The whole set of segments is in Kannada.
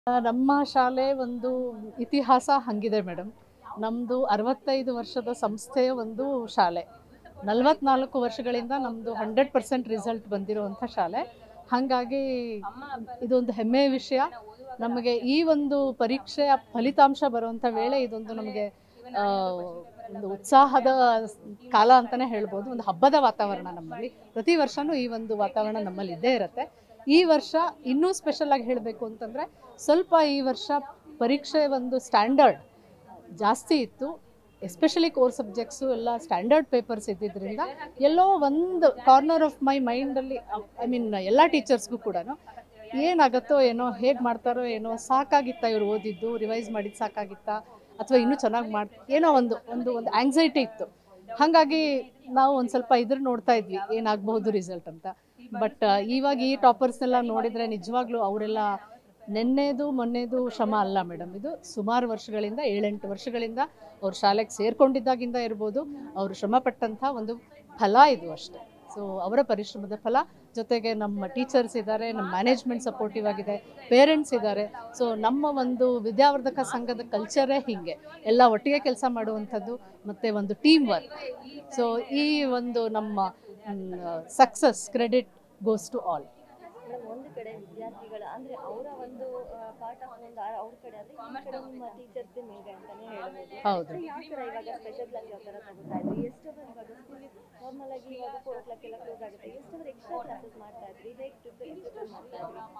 ನಮ್ಮ ಶಾಲೆ ಒಂದು ಇತಿಹಾಸ ಹಂಗಿದೆ ಮೇಡಮ್. ನಮ್ಮದು 65 ವರ್ಷದ ಸಂಸ್ಥೆಯ ಒಂದು ಶಾಲೆ. 44 ವರ್ಷಗಳಿಂದ ನಮ್ಮದು 100% ರಿಸಲ್ಟ್ ಬಂದಿರುವಂಥ ಶಾಲೆ. ಹಾಗಾಗಿ ಇದೊಂದು ಹೆಮ್ಮೆಯ ವಿಷಯ. ನಮಗೆ ಈ ಒಂದು ಪರೀಕ್ಷೆಯ ಫಲಿತಾಂಶ ಬರುವಂಥ ವೇಳೆ ಇದೊಂದು ನಮಗೆ ಒಂದು ಉತ್ಸಾಹದ ಕಾಲ ಅಂತಲೇ ಹೇಳ್ಬೋದು. ಒಂದು ಹಬ್ಬದ ವಾತಾವರಣ ನಮ್ಮಲ್ಲಿ. ಪ್ರತಿ ವರ್ಷವೂ ಈ ಒಂದು ವಾತಾವರಣ ನಮ್ಮಲ್ಲಿ ಇದ್ದೇ ಇರುತ್ತೆ. ಈ ವರ್ಷ ಇನ್ನೂ ಸ್ಪೆಷಲ್ ಆಗಿ ಹೇಳಬೇಕು ಅಂತಂದರೆ ಸ್ವಲ್ಪ ಈ ವರ್ಷ ಪರೀಕ್ಷೆ ಒಂದು ಸ್ಟ್ಯಾಂಡರ್ಡ್ ಜಾಸ್ತಿ ಇತ್ತು. ಎಸ್ಪೆಷಲಿ ಕೋರ್ ಸಬ್ಜೆಕ್ಟ್ಸು ಎಲ್ಲ ಸ್ಟ್ಯಾಂಡರ್ಡ್ ಪೇಪರ್ಸ್ ಇದ್ದಿದ್ದರಿಂದ ಎಲ್ಲೋ ಒಂದು ಕಾರ್ನರ್ ಆಫ್ ಮೈ ಮೈಂಡಲ್ಲಿ ಎಲ್ಲ ಟೀಚರ್ಸ್ಗೂ ಕೂಡ ಏನಾಗುತ್ತೋ ಏನೋ, ಹೇಗೆ ಮಾಡ್ತಾರೋ ಏನೋ, ಸಾಕಾಗಿತ್ತಾ ಇವ್ರು ಓದಿದ್ದು, ರಿವೈಸ್ ಮಾಡಿದ್ದು ಸಾಕಾಗಿತ್ತಾ, ಅಥವಾ ಇನ್ನೂ ಚೆನ್ನಾಗಿ ಏನೋ ಒಂದು ಒಂದು ಒಂದು ಆಂಗ್ಸೈಟಿ ಇತ್ತು. ಹಾಗಾಗಿ ನಾವು ಒಂದು ಸ್ವಲ್ಪ ನೋಡ್ತಾ ಇದ್ವಿ ಏನಾಗಬಹುದು ರಿಸಲ್ಟ್ ಅಂತ. ಬಟ್ ಇವಾಗ ಈ ಟಾಪರ್ಸ್ನೆಲ್ಲ ನೋಡಿದರೆ ನಿಜವಾಗ್ಲೂ ಅವರೆಲ್ಲ ನೆನ್ನೆದು ಮೊನ್ನೆದು ಶ್ರಮ ಅಲ್ಲ ಮೇಡಮ್. ಇದು ಸುಮಾರು ವರ್ಷಗಳಿಂದ 7-8 ವರ್ಷಗಳಿಂದ ಅವ್ರ ಶಾಲೆಗೆ ಸೇರ್ಕೊಂಡಿದ್ದಾಗಿಂದ ಇರ್ಬೋದು, ಅವರು ಶ್ರಮ ಪಟ್ಟಂಥ ಒಂದು ಫಲ ಇದು ಅಷ್ಟೇ. ಸೊ ಅವರ ಪರಿಶ್ರಮದ ಫಲ. ಜೊತೆಗೆ ನಮ್ಮ ಟೀಚರ್ಸ್ ಇದ್ದಾರೆ, ನಮ್ಮ ಮ್ಯಾನೇಜ್ಮೆಂಟ್ ಸಪೋರ್ಟಿವ್ ಆಗಿದೆ, ಪೇರೆಂಟ್ಸ್ ಇದ್ದಾರೆ. ಸೊ ನಮ್ಮ ಒಂದು ವಿದ್ಯಾವರ್ಧಕ ಸಂಘದ ಕಲ್ಚರೇ ಹೀಗೆ, ಎಲ್ಲ ಒಟ್ಟಿಗೆ ಕೆಲಸ ಮಾಡುವಂಥದ್ದು ಮತ್ತು ಒಂದು ಟೀಮ್ ವರ್ಕ್. ಸೊ ಈ ಒಂದು ನಮ್ಮ success credit goes to all. ಒಂದು ಕಡೆ ವಿದ್ಯಾರ್ಥಿಗಳ ಅಂದ್ರೆ ಅವರ ಒಂದು ಪಾರ್ಟ್ ಆಫ್ ಒಂದು ಅವ್ರ ಕಡೆ ಆದ್ರೆ ಈ ಕಡೆ ನಿಮ್ಮ ಟೀಚರ್ಸ್ ಮೇಲ್ಗಡೆ ಅಂತಾನೆ ಹೇಳ್ಬೋದು. ಹೌದು. ಯಾವ ತರ ಇವಾಗ ಸ್ಪೆಷಲ್ ಕ್ಲಾಸ್ ಯಾವ ತರ ತಗೋತಾ ಇದ್ರಿ? ಎಷ್ಟು ಅವರ್ ಇವಾಗ ಸ್ಕೂಲ್ ನಾರ್ಮಲ್ ಆಗಿ ಇವಾಗ 4 o'clock ಎಲ್ಲ ಕ್ಲೋಸ್ ಆಗುತ್ತೆ, ಎಷ್ಟು ಅವರ್ ಎಕ್ಸ್ಟ್ರಾ ಕ್ಲಾಸಸ್ ಮಾಡ್ತಾ ಇದ್ರಿ? ಹೇಗೆ ಪ್ರಿಪೇರ್ ಮಾಡ್ತಾ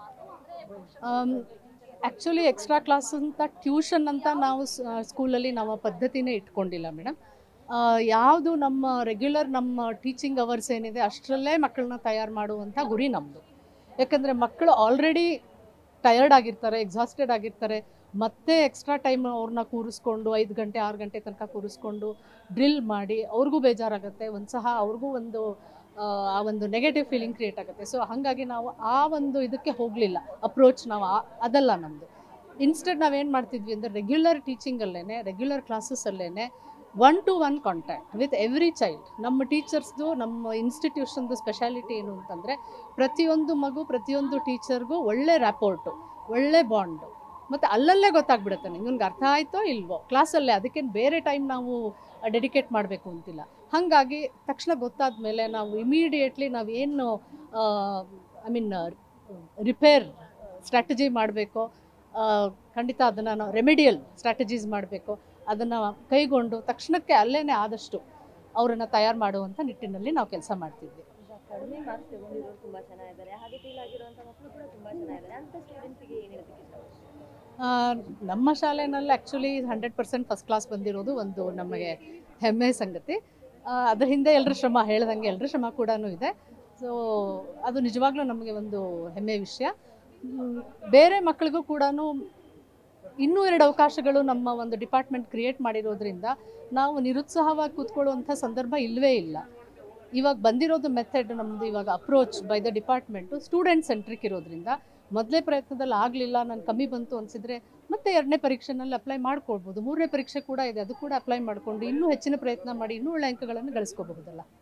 ಇದ್ರಿ? ಆ್ಯಕ್ಚುಲಿ ಎಕ್ಸ್ಟ್ರಾ ಕ್ಲಾಸ್ ಅಂತ ಟ್ಯೂಷನ್ ಅಂತ ನಾವು ಸ್ಕೂಲಲ್ಲಿ ನಾವು ಪದ್ಧತಿನೇ ಇಟ್ಕೊಂಡಿಲ್ಲ ಮೇಡಮ್. ಯಾವುದು ನಮ್ಮ ರೆಗ್ಯುಲರ್ ನಮ್ಮ ಟೀಚಿಂಗ್ ಅವರ್ಸ್ ಏನಿದೆ ಅಷ್ಟರಲ್ಲೇ ಮಕ್ಕಳನ್ನ ತಯಾರು ಮಾಡುವಂಥ ಗುರಿ ನಮ್ಮದು. ಯಾಕಂದರೆ ಮಕ್ಕಳು ಆಲ್ರೆಡಿ ಟಯರ್ಡ್ ಆಗಿರ್ತಾರೆ, ಎಕ್ಸಾಸ್ಟೆಡ್ ಆಗಿರ್ತಾರೆ. ಮತ್ತೆ ಎಕ್ಸ್ಟ್ರಾ ಟೈಮ್ ಅವ್ರನ್ನ ಕೂರಿಸ್ಕೊಂಡು 5 ಗಂಟೆ 6 ಗಂಟೆ ತನಕ ಕೂರಿಸ್ಕೊಂಡು ಡ್ರಿಲ್ ಮಾಡಿ ಅವ್ರಿಗೂ ಬೇಜಾರಾಗುತ್ತೆ. ಅವ್ರಿಗೂ ಆ ಒಂದು ನೆಗೆಟಿವ್ ಫೀಲಿಂಗ್ ಕ್ರಿಯೇಟ್ ಆಗುತ್ತೆ. ಸೊ ಹಾಗಾಗಿ ನಾವು ಆ ಒಂದು ಇದಕ್ಕೆ ಹೋಗಲಿಲ್ಲ, ಅಪ್ರೋಚ್ ನಾವು ಅದಲ್ಲ ನಮ್ಮದು. ಇನ್ಸ್ಟೆಡ್ ನಾವೇನು ಮಾಡ್ತಿದ್ವಿ ಅಂದರೆ ರೆಗ್ಯುಲರ್ ಟೀಚಿಂಗಲ್ಲೇ, ರೆಗ್ಯುಲರ್ ಕ್ಲಾಸಸ್ಸಲ್ಲೇ 1-to-1 contact with every child. ನಮ್ಮ ಟೀಚರ್ಸ್ದು, ನಮ್ಮ ಇನ್ಸ್ಟಿಟ್ಯೂಷನ್ದು ಸ್ಪೆಷಾಲಿಟಿ ಏನು ಅಂತಂದರೆ ಪ್ರತಿಯೊಂದು ಮಗು, ಪ್ರತಿಯೊಂದು ಟೀಚರ್ಗೂ ಒಳ್ಳೆ ರ್ಯಾಪೋರ್ಟು, ಒಳ್ಳೆ ಬಾಂಡು. ಮತ್ತು ಅಲ್ಲಲ್ಲೇ ಗೊತ್ತಾಗ್ಬಿಡುತ್ತೆ ನಿಮ್ಗೆ ಅರ್ಥ ಆಯಿತೋ ಇಲ್ವೋ ಕ್ಲಾಸಲ್ಲೇ. ಅದಕ್ಕೇನು ಬೇರೆ ಟೈಮ್ ನಾವು ಡೆಡಿಕೇಟ್ ಮಾಡಬೇಕು ಅಂತಿಲ್ಲ. ಹಾಗಾಗಿ ತಕ್ಷಣ ಗೊತ್ತಾದ ಮೇಲೆ ನಾವು ಇಮಿಡಿಯೇಟ್ಲಿ ನಾವೇನು ರಿಪೇರ್ ಸ್ಟ್ರಾಟಜಿ ಮಾಡಬೇಕೋ, ಖಂಡಿತ ಅದನ್ನು ನಾವು ರೆಮಿಡಿಯಲ್ ಸ್ಟ್ರಾಟಜೀಸ್ ಮಾಡಬೇಕು, ಅದನ್ನು ಕೈಗೊಂಡು ತಕ್ಷಣಕ್ಕೆ ಅಲ್ಲೇ ಆದಷ್ಟು ಅವರನ್ನು ತಯಾರು ಮಾಡುವಂಥ ನಿಟ್ಟಿನಲ್ಲಿ ನಾವು ಕೆಲಸ ಮಾಡ್ತಿದ್ವಿ. ಕಡಿಮೆ ಮಾರ್ಕ್ಸ್ ತಗೊಂಡಿರೋರು ತುಂಬ ಚೆನ್ನಾಗಿದ್ದಾರೆ, ಹಾಗೆ ಫೀಲ್ ಆಗಿರುವಂಥ ಮಕ್ಕಳು ಕೂಡ ತುಂಬ ಚೆನ್ನಾಗಿದ್ದಾರೆ. ಅಂತ ಸ್ಟೂಡೆಂಟ್ಸ್ಗೆ ಏನು ಹೇಳೋದಕ್ಕೆ ಇಷ್ಟಪಡ್ತೀನಿ? ನಮ್ಮ ಶಾಲೆಯಲ್ಲಿ ಆ್ಯಕ್ಚುಲಿ 100% ಫಸ್ಟ್ ಕ್ಲಾಸ್ ಬಂದಿರೋದು ಒಂದು ನಮಗೆ ಹೆಮ್ಮೆಯ ಸಂಗತಿ. ಅದ್ರ ಹಿಂದೆ ಎಲ್ಲರ ಶ್ರಮ, ಹೇಳ್ದಂಗೆ ಎಲ್ಲರ ಶ್ರಮ ಕೂಡ ಇದೆ. ಸೊ ಅದು ನಿಜವಾಗ್ಲೂ ನಮಗೆ ಒಂದು ಹೆಮ್ಮೆಯ ವಿಷಯ. ಬೇರೆ ಮಕ್ಕಳಿಗೂ ಕೂಡ ಇನ್ನೂ 2 ಅವಕಾಶಗಳು ನಮ್ಮ ಒಂದು ಡಿಪಾರ್ಟ್ಮೆಂಟ್ ಕ್ರಿಯೇಟ್ ಮಾಡಿರೋದ್ರಿಂದ ನಾವು ನಿರುತ್ಸಾಹವಾಗಿ ಕೂತ್ಕೊಳ್ಳುವಂಥ ಸಂದರ್ಭ ಇಲ್ಲವೇ ಇಲ್ಲ. ಇವಾಗ ಬಂದಿರೋದು ಮೆಥಡ್ ನಮ್ಮದು, ಇವಾಗ approach by the department student centric ಇರೋದ್ರಿಂದ ಮೊದಲೇ ಪ್ರಯತ್ನದಲ್ಲಿ ಆಗಲಿಲ್ಲ, ನಾನು ಕಮ್ಮಿ ಬಂತು ಅನಿಸಿದರೆ ಮತ್ತೆ 2ನೇ ಪರೀಕ್ಷೆನಲ್ಲಿ ಅಪ್ಲೈ ಮಾಡ್ಕೊಳ್ಬೋದು. 3ನೇ ಪರೀಕ್ಷೆ ಕೂಡ ಇದೆ, ಅದು ಕೂಡ ಅಪ್ಲೈ ಮಾಡಿಕೊಂಡು ಇನ್ನೂ ಹೆಚ್ಚಿನ ಪ್ರಯತ್ನ ಮಾಡಿ ಇನ್ನೂ ಒಳ್ಳೆ ಅಂಕಗಳನ್ನು ಗಳಿಸ್ಕೋಬಹುದಲ್ಲ.